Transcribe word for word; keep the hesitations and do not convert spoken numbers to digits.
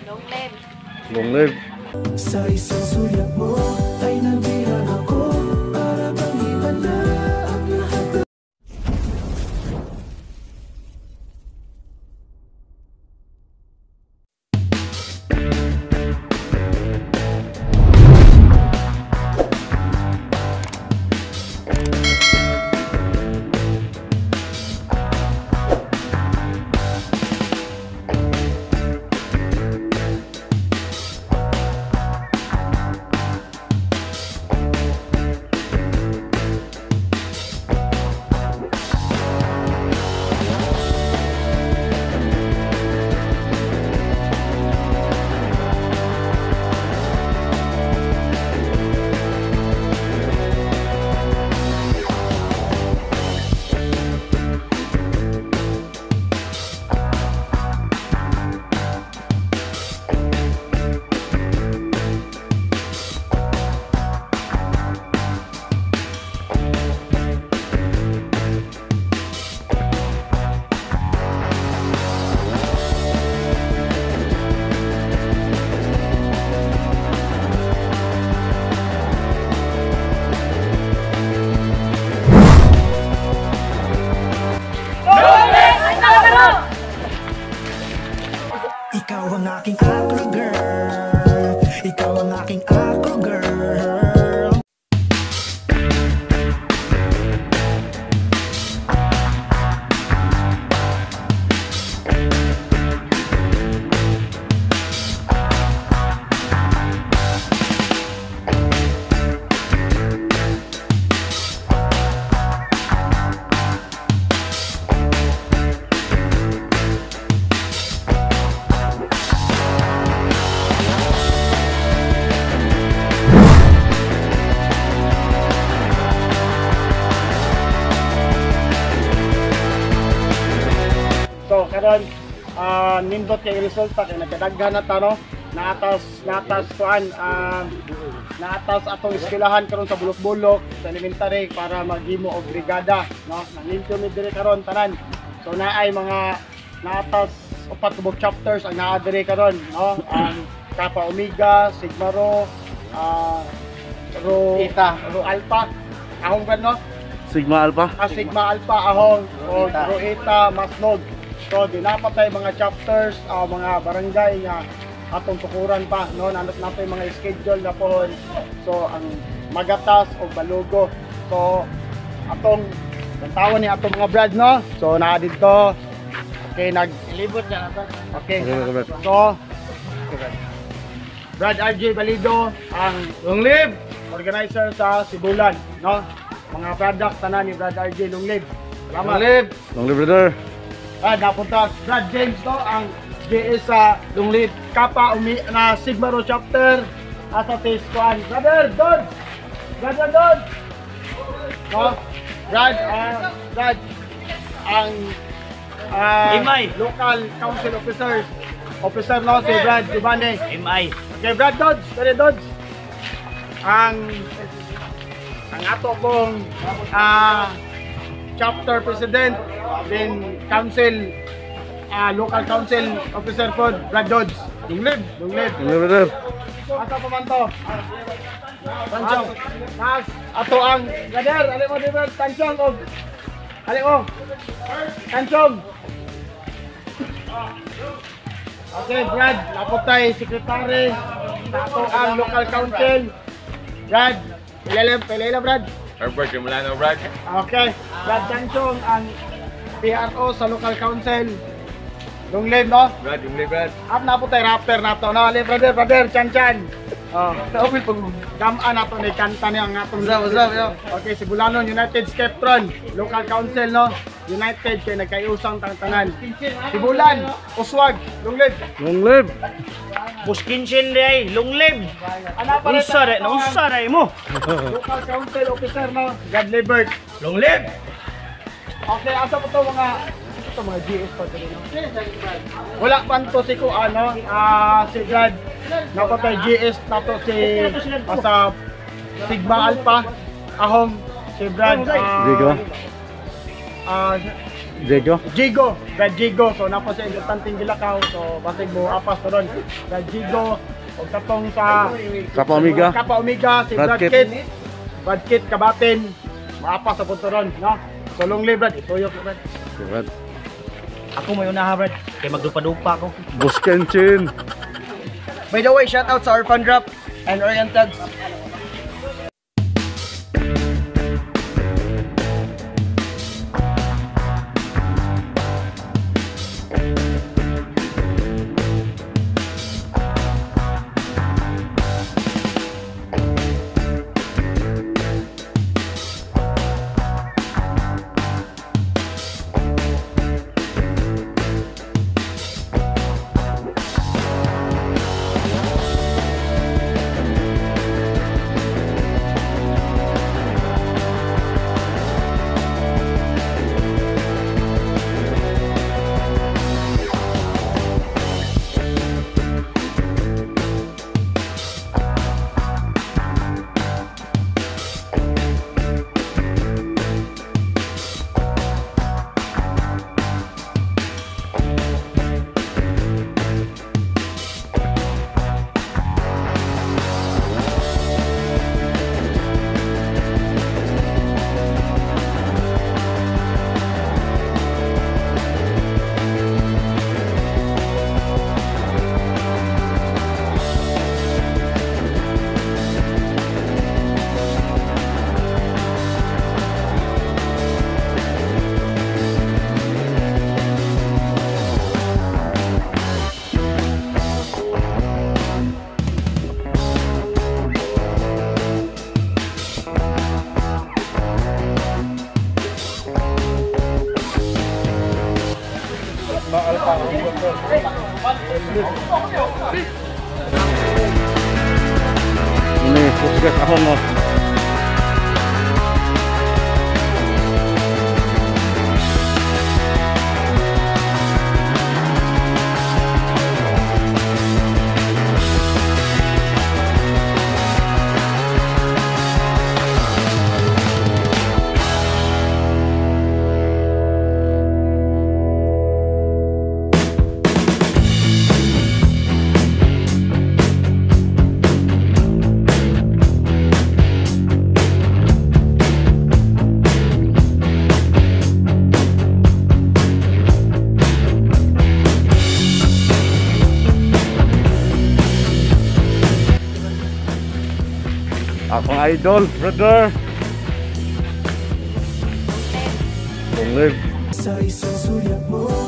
LongLive. LongLive. Sa isang sulyap mo ay nabirang ako para bang iba na ang lahat. Ikaw ang aking acro girl. Ikaw ang aking acro girl. So karon uh, nindot kay resulta kay nagkadaghan na ta no naatas naatas kuan uh, naatas atong eskwelahan karon sa Bolocboloc sa elementary para maghimo og brigada no nanimpyo mi dire karon tanan. So naay mga naatas upat kubog chapters ang naa dire karon no ang Kappa Omega, Sigma Rho, uh, Rho Eta, Rho Alpha ahong gan no Sigma Alpha. ah, Sigma Alpha ahong o Rho Eta, Maslog. So dinapatay mga chapters, uh, mga barangay nga atong tukuran pa no nanot nato yung mga schedule na pohon. So ang Magatas o Balugo. So atong tawon ni atong mga brad no. So naa dito. Okay, nag ilibot na nato. Okay. So Brad R J Balido ang LongLive organizer sa Sibulan no. Mga product tanan ni Brad R J LongLive. Salamat. LongLive. LongLive brother. Ah, napunta Brad James to ang J S sa LongLive Kappa umi na Sigma Rho Chapter asa tis kuan brother Dodge brother Dodge no Brad uh, Brad ang uh, M I local council officer officer no si Brad Ibane M I. Okay Brad Dodge brother Dodge ang ang ato kong ah chapter president, then council, uh, local council officer po, Brad Dodge. LongLive, LongLive. LongLive brother. Asa pa man to? Tansyong. Mas, ato ang, brother, alim mo diba, Tansyong, o, alim mo, Tansyong. Okay, Brad, lapot tayo, secretary, ato ang local council. Brad, ilalim, ilalim, Brad. Herbert, Sibulanon, Brad. Okay, Brad Tansyong ang P R O sa local council. LongLive no? Brad, LongLive, Brad. Up na po tayo rapper na to. No, brother, brother, chan chan. Oh, naupil pag gamaan nato ni kanta niya ang atong What's up, what's up, yo? Okay, Sibulanon United Skeptron, local council no. United kay nagkayusang tangtanan. Sibulan, Uswag, LongLive. LongLive. Puskinshin day, LongLive. Ana pa Unsa rin, unsa rin mo? local council officer no, God Libert. LongLive. Okay, asa po to mga ito mga G S pa dito. Wala pa to si ko ano, ah si Brad. Napatay G S nato si uh, sa Sigma Alpha ahong si Brad. Digo. Ah Diego. Jigo, Brad Jigo. So napo sa importanteng gilakaw. So basig mo apas to ron. Brad Jigo og katong sa Kappa Omega. Kappa Omega si Brad Brad Kit. Kit. Brad Kit Kabatin. Maapas sa punto ron, no? So LongLive Brad, ituyok na Brad. Brad. Ako may unaha, Brad. Kaya magdupa-dupa ako. Buskenchin. By the way, shout out sa Orphan Drop and Orientags. Ini puskes ahong mo. Akong idol, brother. LongLive. Sa isang sulyap mo